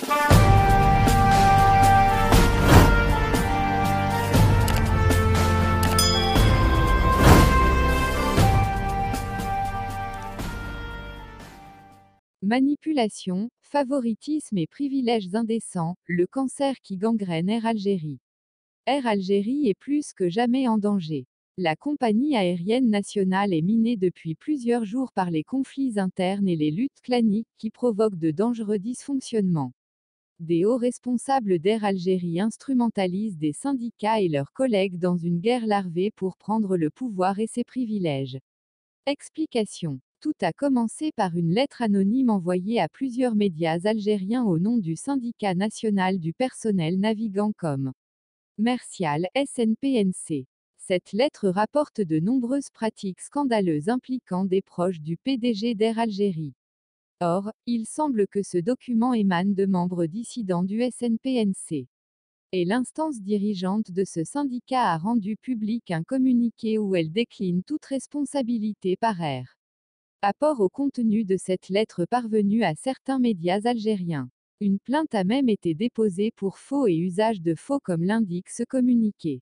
Manipulation, favoritisme et privilèges indécents, le cancer qui gangrène Air Algérie. Air Algérie est plus que jamais en danger. La compagnie aérienne nationale est minée depuis plusieurs jours par les conflits internes et les luttes claniques qui provoquent de dangereux dysfonctionnements. Des hauts responsables d'Air Algérie instrumentalisent des syndicats et leurs collègues dans une guerre larvée pour prendre le pouvoir et ses privilèges. Explication. Tout a commencé par une lettre anonyme envoyée à plusieurs médias algériens au nom du syndicat national du personnel navigant commercial, SNPNC. Cette lettre rapporte de nombreuses pratiques scandaleuses impliquant des proches du PDG d'Air Algérie. Or, il semble que ce document émane de membres dissidents du SNPNC. Et l'instance dirigeante de ce syndicat a rendu public un communiqué où elle décline toute responsabilité par Air. Apport au contenu de cette lettre parvenue à certains médias algériens. Une plainte a même été déposée pour faux et usage de faux comme l'indique ce communiqué.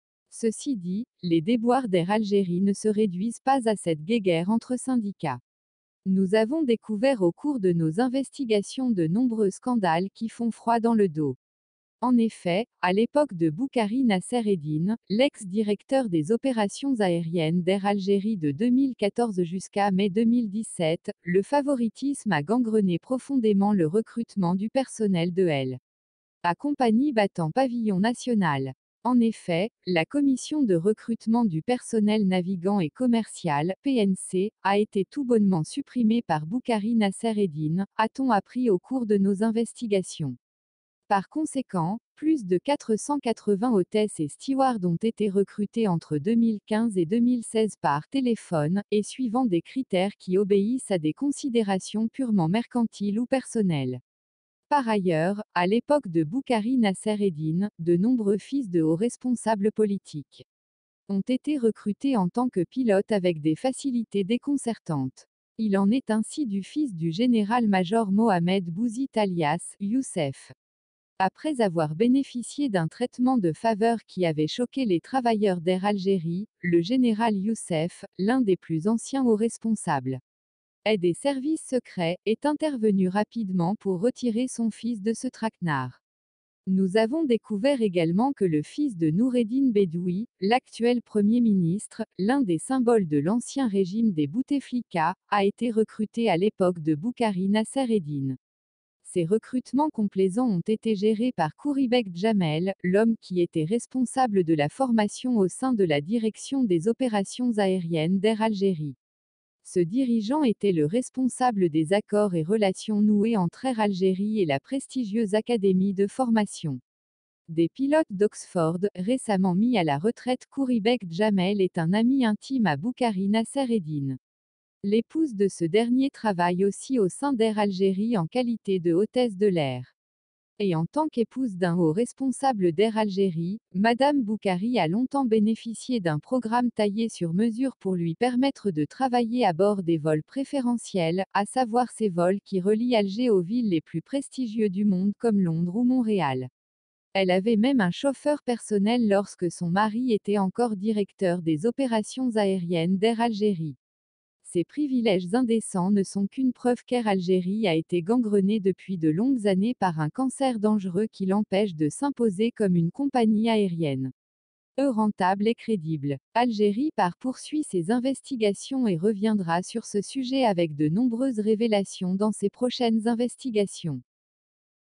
Ceci dit, les déboires d'Air Algérie ne se réduisent pas à cette guéguerre entre syndicats. Nous avons découvert au cours de nos investigations de nombreux scandales qui font froid dans le dos. En effet, à l'époque de Boukari Nasser Eddine, l'ex-directeur des opérations aériennes d'Air Algérie de 2014 jusqu'à mai 2017, le favoritisme a gangrené profondément le recrutement du personnel de L. A compagnie battant pavillon national. En effet, la commission de recrutement du personnel navigant et commercial, PNC, a été tout bonnement supprimée par Boukari Nasser Eddine, a-t-on appris au cours de nos investigations. Par conséquent, plus de 480 hôtesses et stewards ont été recrutés entre 2015 et 2016 par téléphone, et suivant des critères qui obéissent à des considérations purement mercantiles ou personnelles. Par ailleurs, à l'époque de Boukari Nasser Eddine, de nombreux fils de hauts responsables politiques ont été recrutés en tant que pilotes avec des facilités déconcertantes. Il en est ainsi du fils du général-major Mohamed Bouzid alias Youssef. Après avoir bénéficié d'un traitement de faveur qui avait choqué les travailleurs d'Air Algérie, le général Youssef, l'un des plus anciens hauts responsables des services secrets, est intervenu rapidement pour retirer son fils de ce traquenard. Nous avons découvert également que le fils de Noureddine Bedoui, l'actuel Premier ministre, l'un des symboles de l'ancien régime des Bouteflika, a été recruté à l'époque de Boukari Nasser Eddine. Ces recrutements complaisants ont été gérés par Kouribek Djamel, l'homme qui était responsable de la formation au sein de la direction des opérations aériennes d'Air Algérie. Ce dirigeant était le responsable des accords et relations noués entre Air Algérie et la prestigieuse académie de formation des pilotes d'Oxford, récemment mis à la retraite. Kouribek Djamel est un ami intime à Boukari Nasser Eddine. L'épouse de ce dernier travaille aussi au sein d'Air Algérie en qualité de hôtesse de l'air. Et en tant qu'épouse d'un haut responsable d'Air Algérie, Madame Boukari a longtemps bénéficié d'un programme taillé sur mesure pour lui permettre de travailler à bord des vols préférentiels, à savoir ces vols qui relient Alger aux villes les plus prestigieuses du monde comme Londres ou Montréal. Elle avait même un chauffeur personnel lorsque son mari était encore directeur des opérations aériennes d'Air Algérie. Ces privilèges indécents ne sont qu'une preuve qu'Air Algérie a été gangrenée depuis de longues années par un cancer dangereux qui l'empêche de s'imposer comme une compagnie aérienne rentable et crédible. Algérie poursuit ses investigations et reviendra sur ce sujet avec de nombreuses révélations dans ses prochaines investigations.